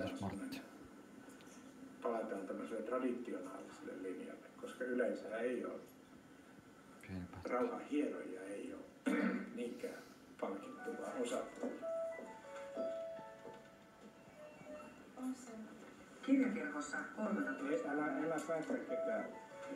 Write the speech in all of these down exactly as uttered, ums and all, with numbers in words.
Kiitos Martti. Palataan tämmöiselle traditionaaliselle linjalle, koska yleensä ei ole, rauhan hieroja ei ole niinkään palkittu, vaan osattu. Kirjakerhossa kolmetoista. Älä, älä päästä ketään.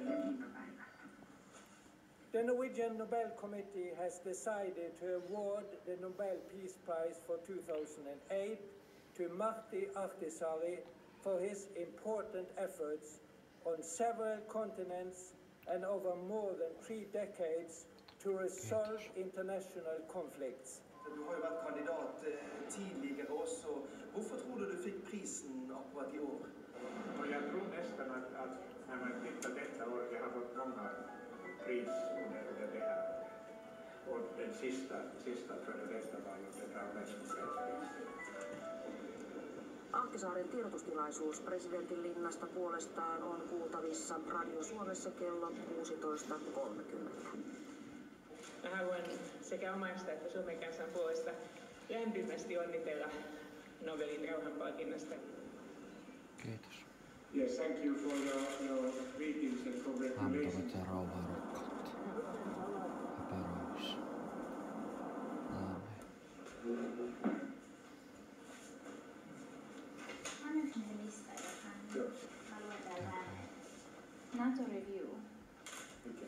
The Norwegian Nobel Committee has decided to award the Nobel Peace Prize for two thousand eight to Martti Ahtisaari for his important efforts on several continents and over more than three decades to resolve international conflicts. Du har ju varit kandidat tidigare också. Varför tror du du fick prisen akkurat i år? Och jag tror nästan att, att när man tittar detta år, jag har fått många pris under, under det här. Och den sista, sista före detta var ju den här Nobelpriset. Ahtisaaren tiedotustilaisuus presidentin linnasta puolestaan on kuultavissa Radio Suomessa kello kuusitoista kolmekymmentä. Mä haluan sekä omasta että Suomen kansan puolesta lämpimästi onnitella Nobelin rauhanpalkinnasta. Kiitos. Yes, thank you for your, your greetings and congratulations. Lämpötä rauhaa rakkautta. Epärauhassa. Aamen. Annaks me se lista, joka mä luen täällä ääneen. NATO Review. Mikä?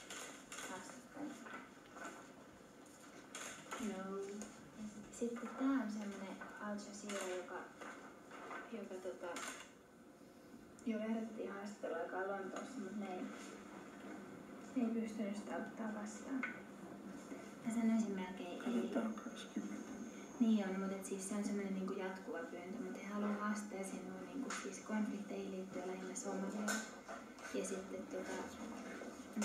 No. Sitten tää on semmonen Al Jazeera, joka, joka tota, jolle ehdottiin haastattelua aikaa Lontoossa, mutta ne ei, ne ei pystynyt sitä ottaa vastaan. Mä sanoisin melkein ei. Niin on, mutta siis se on semmoinen niinku jatkuva pyyntö, mutta he haluaa haastaa ja siinä on niinku siis konflikteihin liittyen lähinnä Somaliaan. Ja sitten tota... Mm.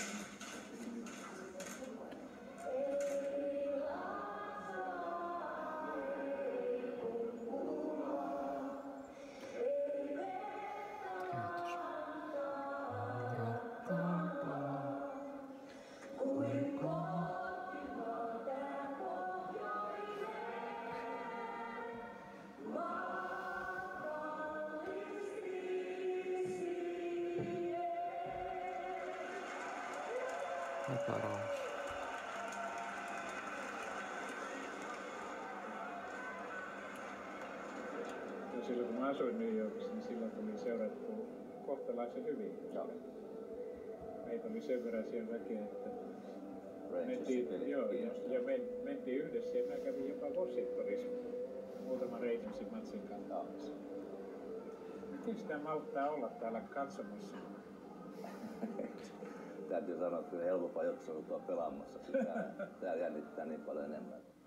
Epärauhassa. Silloin kun mä asuin New Yorkissa, niin silloin tuli seurattu kohtalaisen hyvin. Meitä oli sen verran siellä väkeä, että mentiin, joo, ja, ja men, mentiin yhdessä ja mä kävin jopa Washingtonissa muutaman Rangersin matsin kantaamassa. Miten sitä malttaa olla täällä katsomassa? Täytyy sanoa, että kyllä helpompaa joskus ollut tuolla pelaamassa. Täällä jännittää niin paljon enemmän.